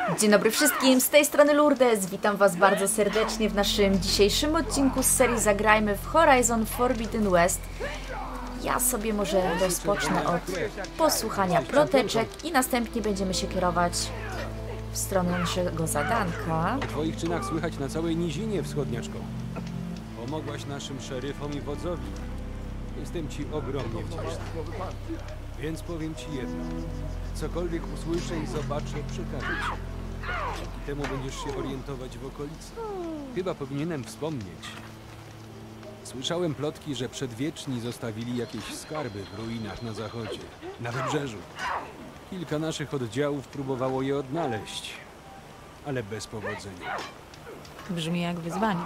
Dzień dobry wszystkim, z tej strony Lourdes. Witam was bardzo serdecznie w naszym dzisiejszym odcinku z serii Zagrajmy w Horizon Forbidden West. Ja sobie może rozpocznę od posłuchania ploteczek i następnie będziemy się kierować w stronę naszego zadanka. O twoich czynach słychać na całej nizinie, wschodniaczko. Pomogłaś naszym szeryfom i wodzowi. Jestem ci ogromnie wdzięczny. Więc powiem ci jedno. Cokolwiek usłyszę i zobaczę, przekażę ci. Dzięki temu będziesz się orientować w okolicy. Chyba powinienem wspomnieć. Słyszałem plotki, że przedwieczni zostawili jakieś skarby w ruinach na zachodzie, na wybrzeżu. Kilka naszych oddziałów próbowało je odnaleźć, ale bez powodzenia. Brzmi jak wyzwanie.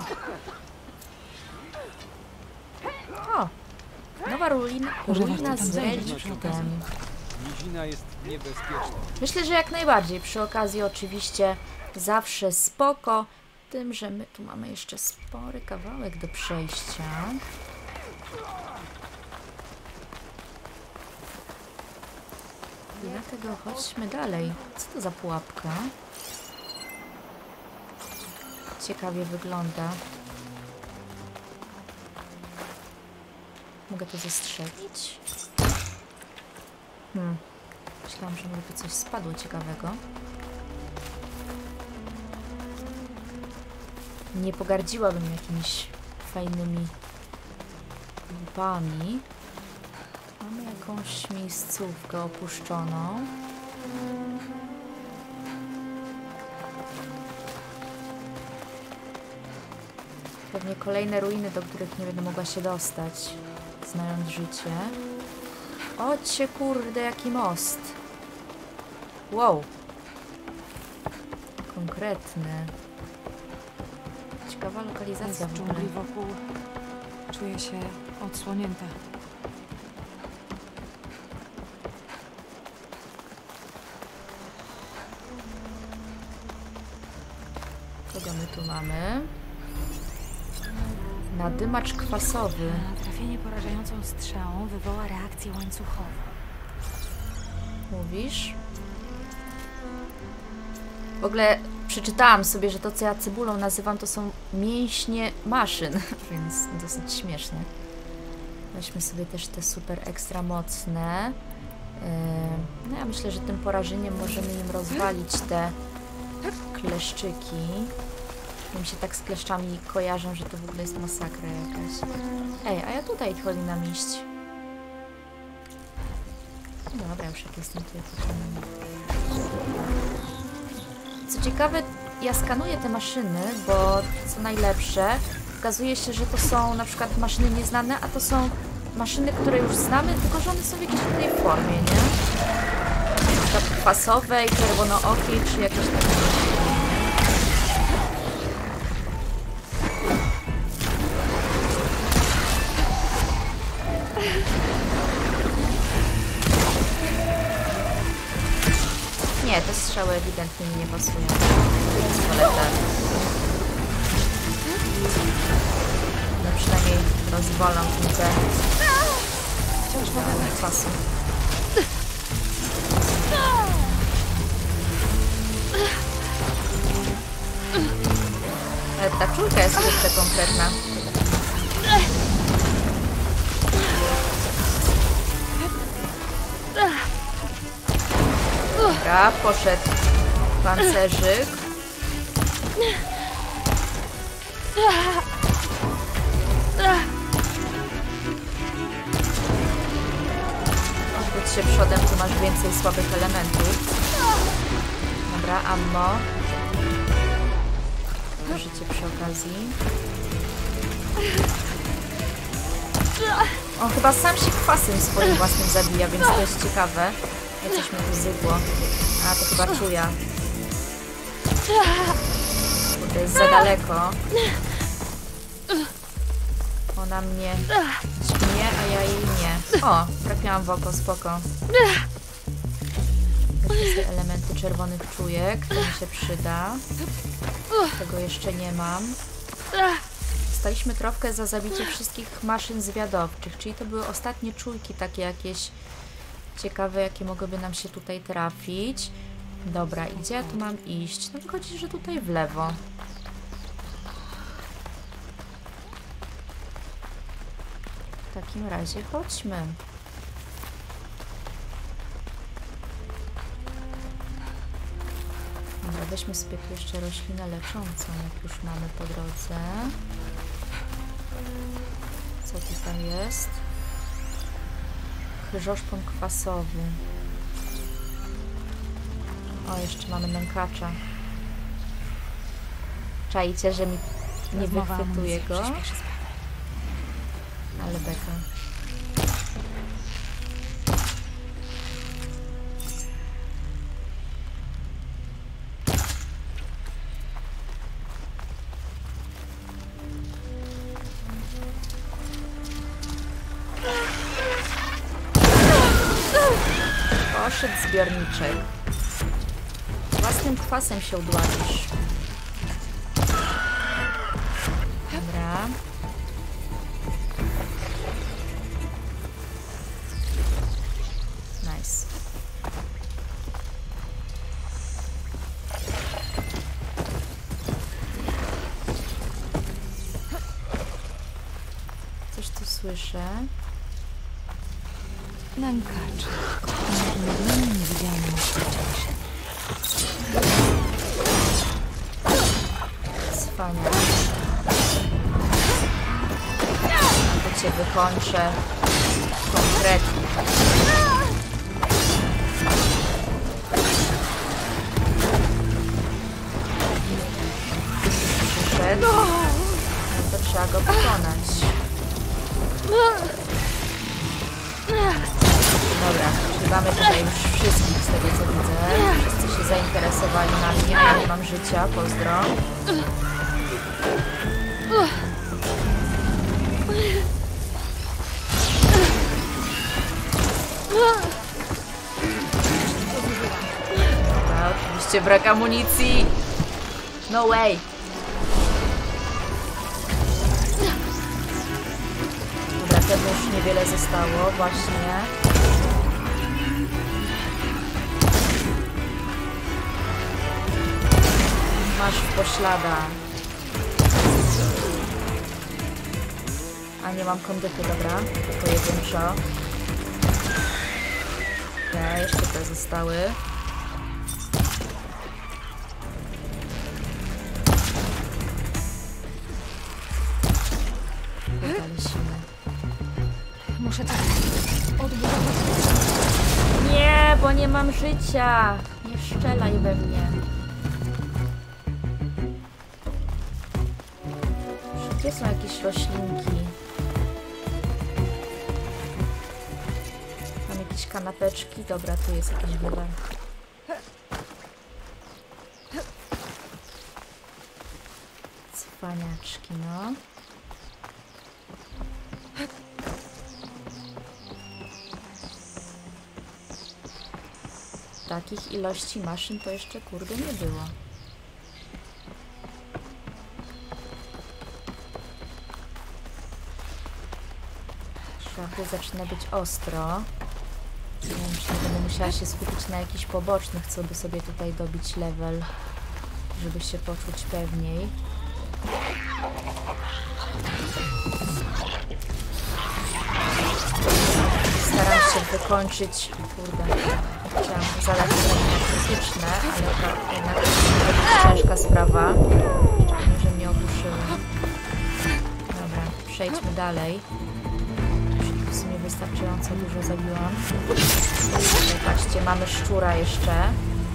O, nowa ruina z reliktem. Nizina jest niebezpieczna. Myślę, że jak najbardziej. Przy okazji oczywiście zawsze spoko. Tym, że my tu mamy jeszcze spory kawałek do przejścia. Dlatego chodźmy dalej. Co to za pułapka? Ciekawie wygląda. Mogę to zestrzelić? Myślałam, że może by coś spadło ciekawego. Nie pogardziłabym jakimiś fajnymi łupami. Mamy jakąś miejscówkę opuszczoną. Pewnie kolejne ruiny, do których nie będę mogła się dostać, znając życie. O cię kurde, jaki most. Wow. Konkretny. Ciekawa lokalizacja w ogóle. Dżungli wokół. Czuję się odsłonięta. Kogo my tu mamy? Nadymacz kwasowy. Trafienie porażającą strzałą wywoła reakcję łańcuchową. Mówisz? W ogóle przeczytałam sobie, że to, co ja cebulą nazywam, to są mięśnie maszyn, więc dosyć śmieszne. Weźmy sobie też te super ekstra mocne. No ja myślę, że tym porażeniem możemy im rozwalić te kleszczyki. Mi się tak z kleszczami kojarzą, że to w ogóle jest masakra jakaś. Ej, a ja tutaj powinnam iść. No dobra, już jak jestem tutaj powinnam. Co ciekawe, ja skanuję te maszyny, bo co najlepsze, okazuje się, że to są na przykład maszyny nieznane, a to są maszyny, które już znamy, tylko że one są w jakiejś innej formie, nie? Na przykład kwasowej, czerwonookiej, czy jakieś takie. Nie, te strzały ewidentnie mi nie pasują. Więc wolę te. No przynajmniej rozwalam te. Wciąż mamy kwasu. Ale ta czulka jest jeszcze konkretna. Dobra, poszedł pancerzyk. Odwróć się przodem, tu masz więcej słabych elementów. Dobra, ammo. Życie przy okazji. On chyba sam się kwasem swoim własnym zabija, więc to jest ciekawe. Ja coś mi tu zydło. A, to chyba czuja. Bo to jest za daleko. Ona mnie śmie, a ja jej nie. O, trafiłam w oko, spoko. Te elementy czerwonych czujek, to mi się przyda. Tego jeszcze nie mam. Dostaliśmy trofkę za zabicie wszystkich maszyn zwiadowczych, czyli to były ostatnie czujki takie jakieś ciekawe, jakie mogłyby nam się tutaj trafić. Dobra, i gdzie ja tu mam iść? No wychodzi, że tutaj w lewo. W takim razie chodźmy. Dobra, weźmy sobie tu jeszcze roślinę leczącą, jak już mamy po drodze. Co tutaj jest? Krzyżoszpon kwasowy. O, jeszcze mamy nękacza. Czajcie, że mi nie wychwytuje go? Ale beka. Poszedł zbiorniczek. Własnym kwasem się udławisz. Dobra. Nice. Coś tu słyszę. Nękacz. Niewidzialny wcześniej. Cwania. To cię wykończę. Konkretnie. Przyszedł. No to trzeba go pokonać. Dobra, czyli mamy tutaj już wszystkich z tego co widzę. Wszyscy się zainteresowali nami, a ja nie mam życia, pozdro. Dobra, oczywiście brak amunicji. No way. Dobra, temu już niewiele zostało, właśnie. Masz w poślada. A nie mam kondyty, dobra. Pojedynczo. Okej, jeszcze te zostały. Lecimy. Muszę tak odbudować. Nie, bo nie mam życia. Nie strzelaj we mnie. Gdzie są jakieś roślinki? Mam jakieś kanapeczki. Dobra, tu jest jakiś wywar. Cwaniaczki, no. Takich ilości maszyn to jeszcze kurde nie było. Szafy zaczyna być ostro. Nie wiem, czy nie będę musiała się skupić na jakichś pobocznych, co by sobie tutaj dobić level, żeby się poczuć pewniej. Staram się wykończyć... Kurde, chciałam zadać zadania krytyczne, ale to jednak jest ciężka sprawa. Że mnie ogłuszyły. Dobra, przejdźmy dalej. W sumie wystarczająco dużo zabiłam. Tutaj, patrzcie, mamy szczura jeszcze.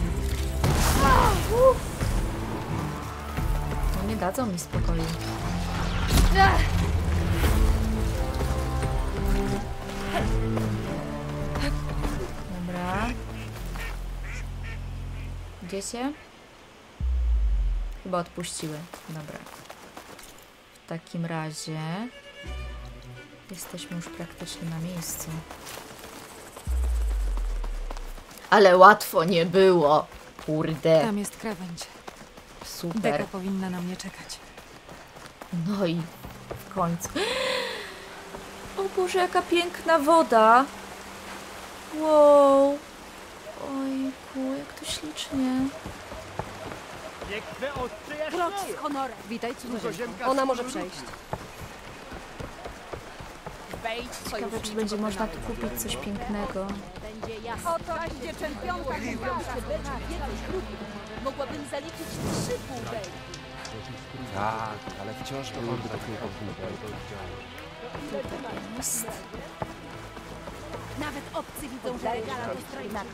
No nie dadzą mi spokoju. Dobra. Idziecie? Chyba odpuściły. Dobra. W takim razie jesteśmy już praktycznie na miejscu. Ale łatwo nie było. Kurde. Tam jest krawędź. Super. Deka powinna na mnie czekać. No i w końcu. O Boże, jaka piękna woda. Wow. Ojku, jak to ślicznie. Klocz z honorem. Witaj, cudzoziemka. Ona może przejść. Wejdź, Ciekawe, czy będzie można tu kupić coś pięknego. będzie jasno. Oto będzie czempionka Mogłabym zaliczyć 3 półbej. Tak, ale wciąż byłoby tak Jest. Nawet obcy widzą, że regala to strajka.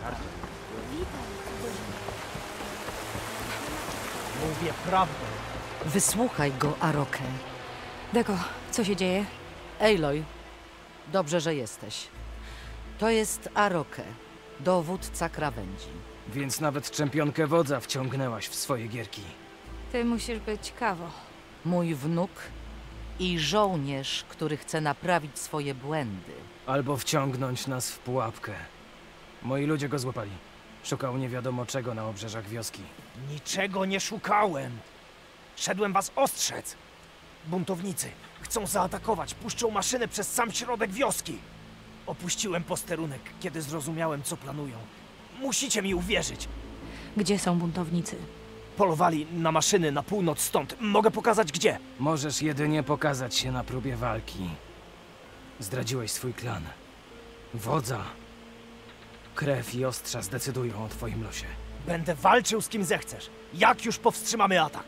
Mówię prawdę. Wysłuchaj go, Arokę. Deko, co się dzieje? Aloy, dobrze, że jesteś. To jest Arokę, dowódca krawędzi. Więc nawet czempionkę wodza wciągnęłaś w swoje gierki. Ty musisz być kawo. Mój wnuk i żołnierz, który chce naprawić swoje błędy. Albo wciągnąć nas w pułapkę. Moi ludzie go złapali. Szukał nie wiadomo czego na obrzeżach wioski. Niczego nie szukałem. Szedłem was ostrzec. Buntownicy chcą zaatakować, puszczą maszynę przez sam środek wioski. Opuściłem posterunek, kiedy zrozumiałem, co planują. Musicie mi uwierzyć. Gdzie są buntownicy? Polowali na maszyny na północ stąd. Mogę pokazać gdzie. Możesz jedynie pokazać się na próbie walki. Zdradziłeś swój klan. Wodza. Krew i ostrza zdecydują o twoim losie. Będę walczył z kim zechcesz. Jak już powstrzymamy atak?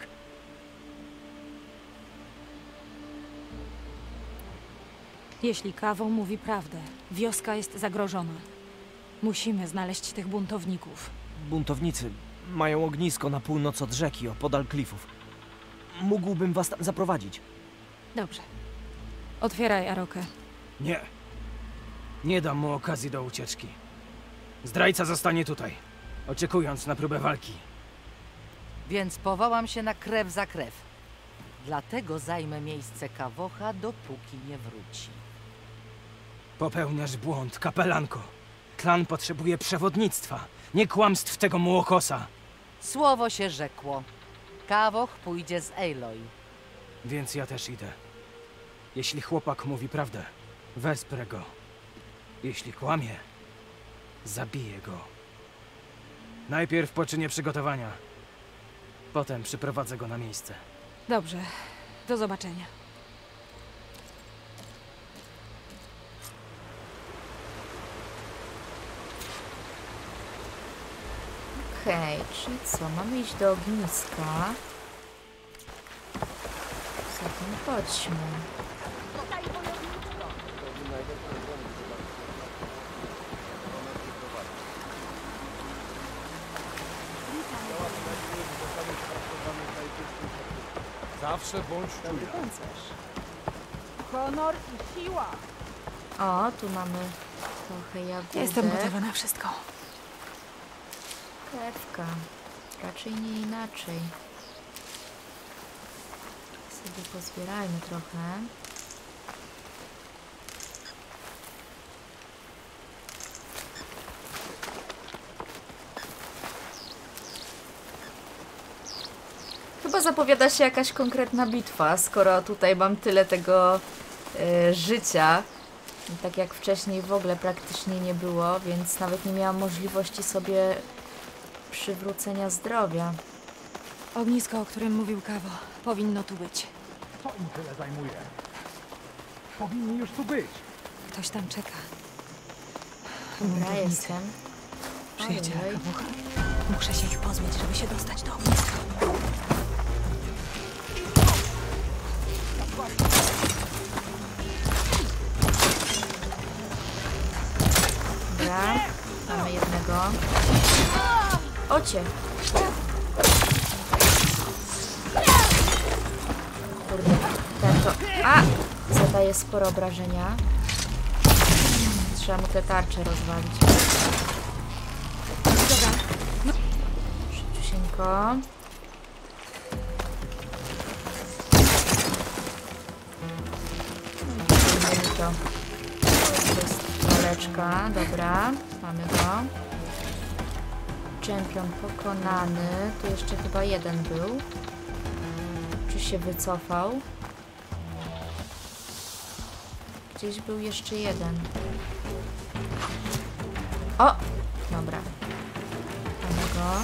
Jeśli kawo mówi prawdę, wioska jest zagrożona. Musimy znaleźć tych buntowników. Buntownicy mają ognisko na północ od rzeki, opodal klifów. Mógłbym was tam zaprowadzić. Dobrze. Otwieraj, Arokę. Nie. Nie dam mu okazji do ucieczki. Zdrajca zostanie tutaj, oczekując na próbę walki. Więc powołam się na krew za krew. Dlatego zajmę miejsce Kawocha, dopóki nie wróci. Popełniasz błąd, kapelanko. Klan potrzebuje przewodnictwa, nie kłamstw tego młokosa. Słowo się rzekło. Kawoch pójdzie z Aloy. Więc ja też idę. Jeśli chłopak mówi prawdę, wesprę go. Jeśli kłamie, zabiję go. Najpierw poczynię przygotowania. Potem przyprowadzę go na miejsce. Dobrze. Do zobaczenia. Okej, czyli co? Mamy iść do ogniska. Zatem chodźmy. Zawsze bądź czujny. Honor i siła! O, tu mamy trochę jagódek. Jestem gotowa na wszystko. Krewka. Raczej nie inaczej. Sobie pozbierajmy trochę. Chyba zapowiada się jakaś konkretna bitwa, skoro tutaj mam tyle tego życia. Tak jak wcześniej w ogóle praktycznie nie było, więc nawet nie miałam możliwości sobie przywrócenia zdrowia. Ognisko, o którym mówił Kawo, powinno tu być. Co im tyle zajmuje? Powinni już tu być. Ktoś tam czeka. Dobra, Buntownicy. jestem. Przyjaciele Ojej. Kawocha. Muszę się ich pozbyć, żeby się dostać do ogniska. Dobra, mamy jednego. Ocie! Kurde, ten to... A! Zadaje sporo obrażenia. Trzeba mu te tarcze rozwalić. Dobra. Szybciusieńko. To jest waleczka, dobra, mamy go. Czempion pokonany. Tu jeszcze chyba jeden był. Czy się wycofał? Gdzieś był jeszcze jeden. O! Dobra. go.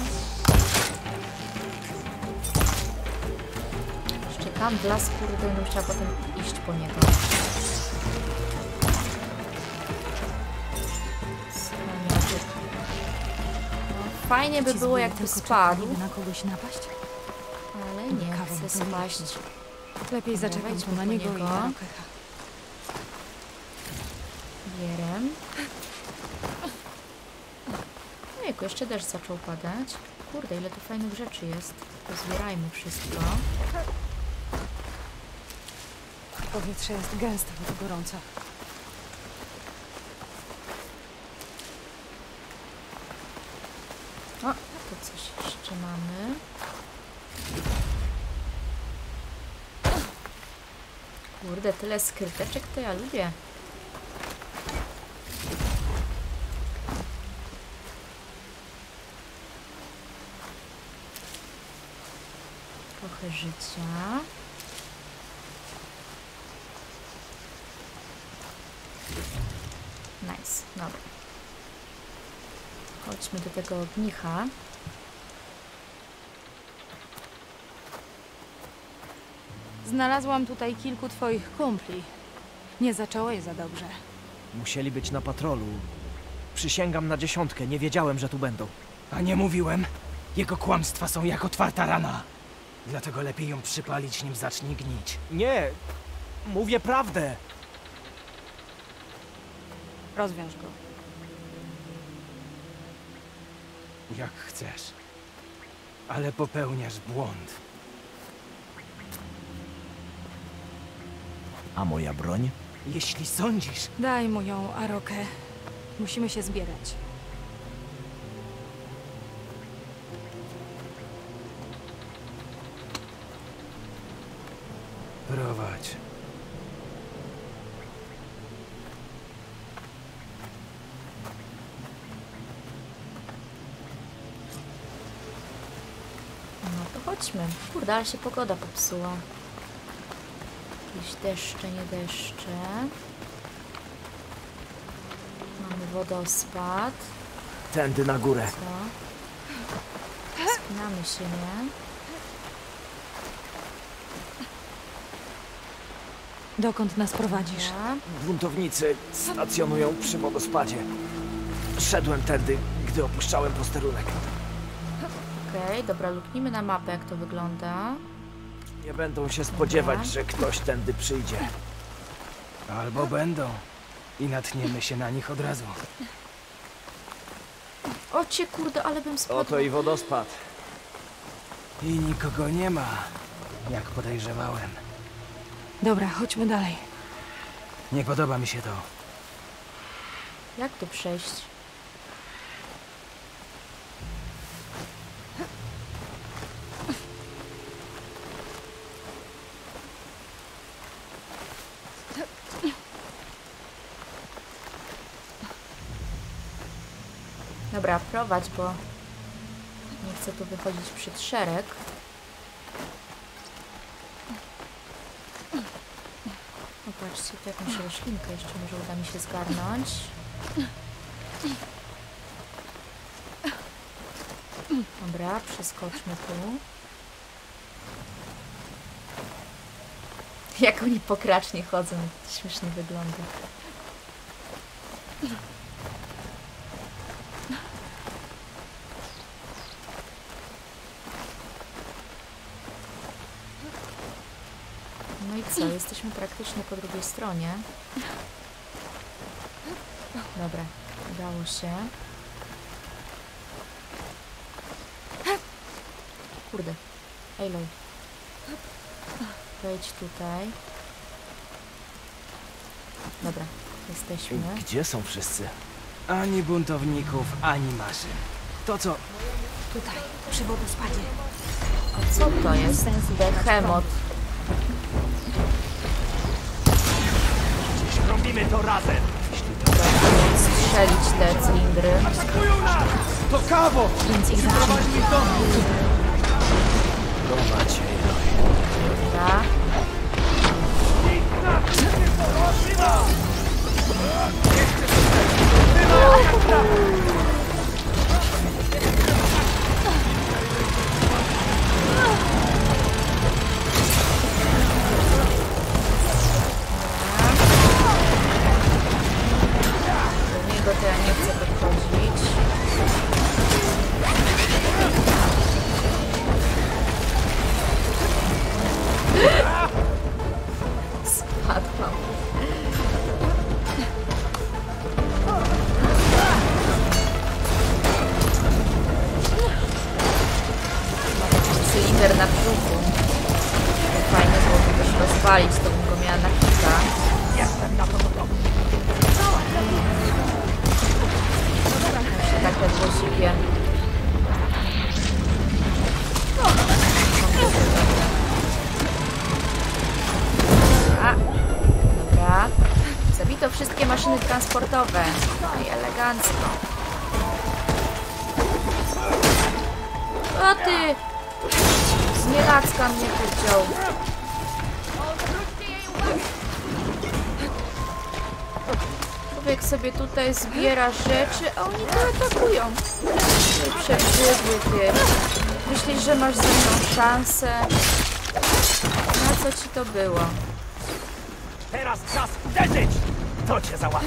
Jeszcze tam w las, kurde, będę musiała potem iść po niego. Schroniaczek. No, fajnie by było, jakby spadł, na kogoś napaść? ale nie chcę spaść. Lepiej Dobra, zaczekać wejdźmy tu na po niego i niego. na Rokecha. Bierem. Ojejku, jeszcze deszcz zaczął padać. Kurde, ile tu fajnych rzeczy jest. Pozbierajmy wszystko. Powietrze jest gęste od gorąca. O, tu coś jeszcze mamy. Kurde, tyle skryteczek to ja lubię. Trochę życia. Nice, dobra. Chodźmy do tego ognicha. Znalazłam tutaj kilku twoich kumpli. Nie zacząłeś za dobrze. Musieli być na patrolu. Przysięgam na 10, nie wiedziałem, że tu będą. A nie mówiłem? Jego kłamstwa są jak otwarta rana. Dlatego lepiej ją przypalić, nim zacznie gnić. Nie, mówię prawdę. Rozwiąż go. Jak chcesz. Ale popełniasz błąd. A moja broń? Jeśli sądzisz, Daj mu ją, Arokę. Musimy się zbierać. prowadź. No to chodźmy. Kurde, ale się pogoda popsuła. Jakieś deszcze, nie deszcze. Mamy wodospad. Tędy na górę. Co? Spinamy się, nie? Dokąd nas prowadzisz? Dobra. Buntownicy stacjonują przy wodospadzie. Szedłem tędy, gdy opuszczałem posterunek. Okej, dobra, luknijmy na mapę, jak to wygląda. Nie będą się spodziewać, Dobra. że ktoś tędy przyjdzie. Albo będą. I natniemy się na nich od razu. O cię, kurde, ale bym spadła. Oto i wodospad. I nikogo nie ma, jak podejrzewałem. Dobra, chodźmy dalej. Nie podoba mi się to. Jak tu przejść? Dobra, prowadź, bo nie chcę tu wychodzić przed szereg. Popatrzcie, tu jakąś roślinkę jeszcze może uda mi się zgarnąć. Dobra, przeskoczmy tu. Jak oni pokracznie chodzą, to śmiesznie wygląda. No i co? Jesteśmy praktycznie po drugiej stronie. Dobra, udało się. Kurde. Ejloj. Wejdź tutaj. Dobra, jesteśmy. Gdzie są wszyscy? Ani buntowników, ani maszyn. To co? Tutaj, przy wodospadzie. A co to jest? Behemoth. Robimy to razem! Strzelić te cylindry. To kawo! Więc ich zacznij. Prowadź, Dobra. cylinder na brzuchu. Fajnie byłoby też rozwalić, to bym go miała na kilka. Jestem na to gotowy. Tak ledwo sipię. Dobra. Zabito wszystkie maszyny transportowe. No i elegancko. O ty! Znielacka mnie tu wziął. Człowiek sobie tutaj zbiera rzeczy, a oni to atakują. Przebrzydły ty. Myślisz, że masz ze mną szansę? Na co ci to było? Teraz czas uderzyć! To cię załatwi.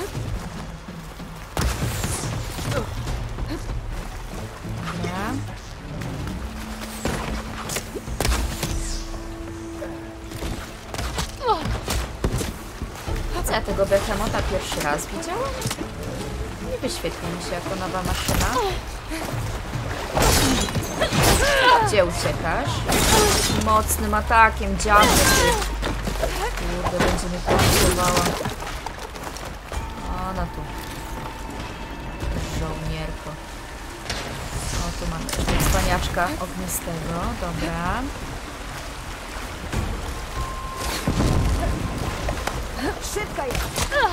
Dobra. Co ja tego behemota pierwszy raz widziałam? Nie wyświetli mi się jako nowa maszyna. Gdzie uciekasz? Mocnym atakiem, dziabny ty. Kurde, będzie mnie potrzebowała. Ona tu. Żołnierko. O, tu mamy jeszcze cwaniaczka ognistego. Dobra. Szybka jest!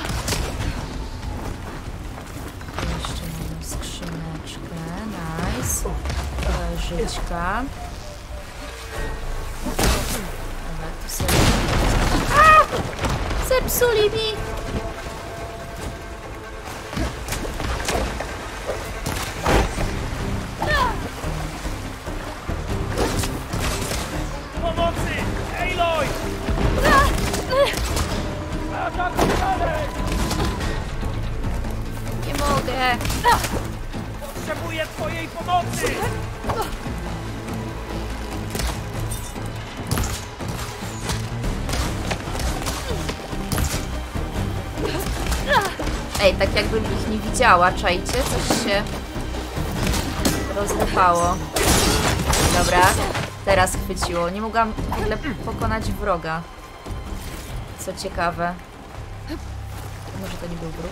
Jeszcze mamy skrzyneczkę. Nice. Żyćka. Dobra, tu sobie... A! Zepsuli mi! Pomocy! Aloy! Nie mogę! Potrzebuję twojej pomocy! Ej, tak jakbym ich nie widziała, czajcie? Coś się rozrypało. Dobra, teraz chwyciło. Nie mogłam w ogóle pokonać wroga. Co ciekawe. Może to nie był wróg?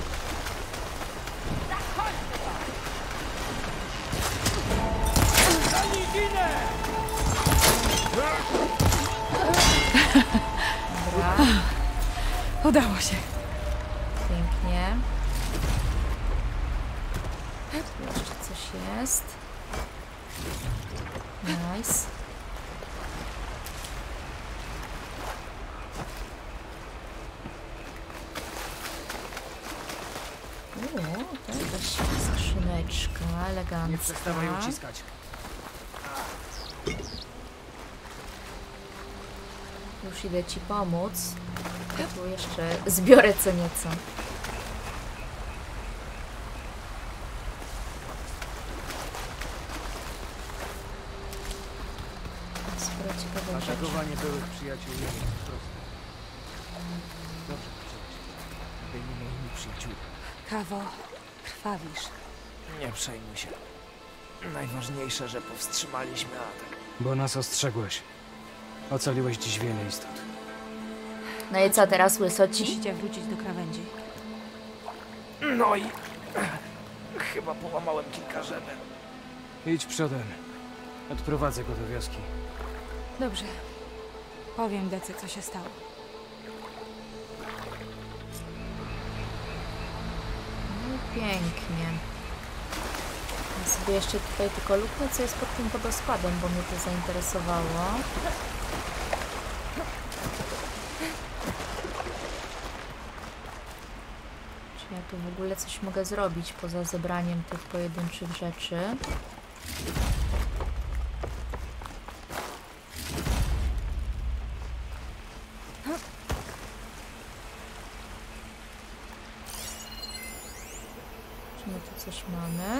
Dobra, Udało się. pięknie. Tu jeszcze coś jest. Nice. To jakaś skrzyneczka elegancka. Nie przestawaj uciskać. Już idę ci pomóc. Ja tu jeszcze zbiorę co nieco. Sporo ciekawych rzeczy. Atakowanie byłych przyjaciół nie jest proste. Dobrze powiedziałeś. Zdejmijmy inni przyjaciół. Kawo, krwawisz. Nie przejmuj się. Najważniejsze, że powstrzymaliśmy atak. Bo nas ostrzegłeś. Ocaliłeś dziś wiele istot. No i co teraz, łysoci? Musicie wrócić do krawędzi. No i... chyba połamałem kilka żeber. Idź przodem. Odprowadzę go do wioski. Dobrze. Powiem Decy, co się stało. No i pięknie. Ja sobie jeszcze tutaj tylko luknę, co jest pod tym wodospadem, bo mnie to zainteresowało. Czy ja tu w ogóle coś mogę zrobić poza zebraniem tych pojedynczych rzeczy? Czy my tu coś mamy?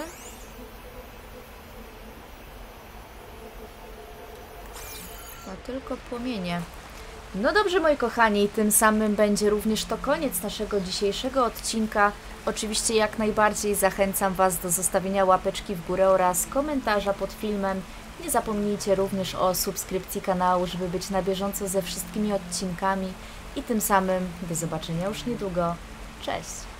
Chyba tylko płomienie. No dobrze, moi kochani, tym samym będzie również to koniec naszego dzisiejszego odcinka. Oczywiście jak najbardziej zachęcam Was do zostawienia łapeczki w górę oraz komentarza pod filmem. Nie zapomnijcie również o subskrypcji kanału, żeby być na bieżąco ze wszystkimi odcinkami i tym samym do zobaczenia już niedługo. Cześć!